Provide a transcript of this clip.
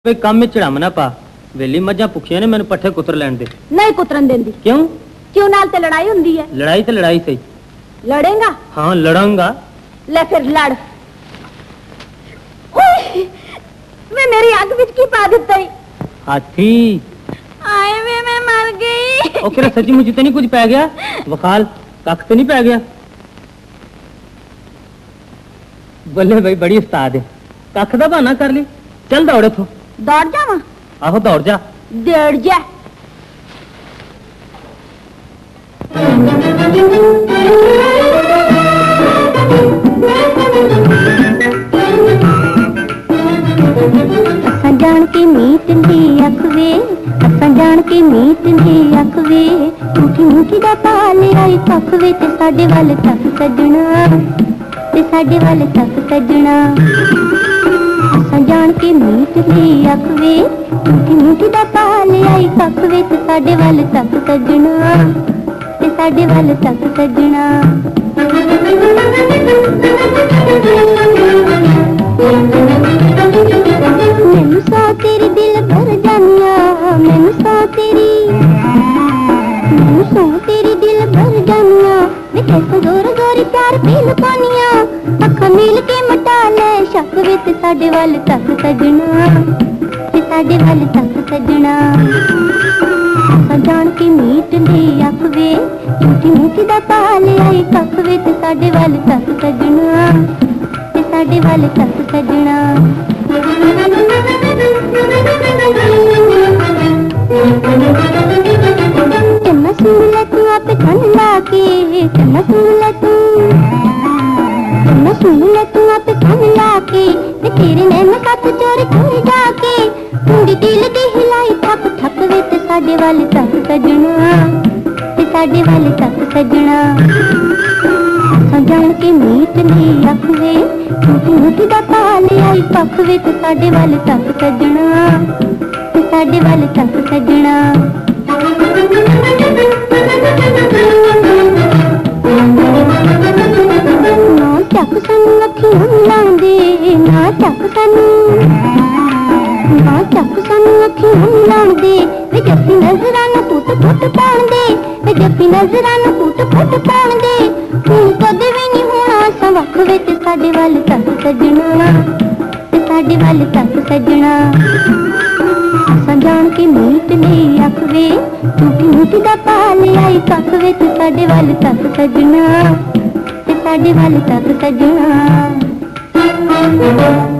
वे काम में चढ़ाम ना पा वेली मझा भुखिया ने मैंने पट्ठे कुतर लैन दे। नहीं कुतरन देंदी। क्यों? क्यों नाल ते लड़ाई हुंदी है। लड़ाई तो लड़ाई सही। लड़ेगा? हाँ लड़ांगा। ले फिर लड़। वे मेरी आग विच की पा दिता है। हाथी। आए वे मैं मर गई। ओके सच्ची मुझे तो नहीं कुछ पै गया वखाल कख तो नहीं पै गया। बल्ले भाई बड़ी उस्ताद है कख दा बहाना कर ली चल दौड़े थो। दौड़ जावा? आहो दौड़ जा। दौड़ जा। असां जान के मीत दी अखवे असां जान के मीत दी अखवे मुठी मुठी दा पाले आई तकवे ते साडे वाल तक सजना ते साडे वाल तक सजना। असां जान के मीत दी अखवे मुठी मुठी दा पाले आई तकवे ते साडे वाल तक सजना ते साडे वाल तक सजना। मैनू सौ तेरी दिल भर जानिया मैनू सौ तेरी दिल भर जानिया वे कैसे गोर गोरी प्यार पील पानिया अखा मील के मटा ले शक वे ते साडे वाल तक सजना ते साडे वाल तक सजना। असां जान के मीट ली अखवे मुठी मुठी दा पाले आई कखवे ते साडे वाल तक सजना ते साडे वाल तक सजना। चन्ना सुन ले तू आप कन लाके चन्ना सुन ले तू आप कन लाके वे तेरे नैन कत चोर कर जाके कुंडी दिल दी हिलाई ठप ठप वे ते साडे वाल तक सजना ते साडे वाल तक सजना। असां जान के मीट ली अखवे मुठी मुठी दा पाले आई पखवे ते साडे वाल तक सजना ते साडे वाल तक सजना। ना चक सानू अखियां मिलांदे ना चक सानू अखियां मिलांदे वे जप्पी नजरां नूं पुट पुट पाउंदे वे जप्पी नजरां नूं पुट पुट पाउंदे हुण कदे वी नहीं होना असां वख वे ते साडे वाल तक सजना ते साडे वाल तक सजना। असां जान के मीट ली अखवे मुठी मुठी दा पाले आई कखवे ते साडे वाल तक सजना ते साडे वाल तक सजना।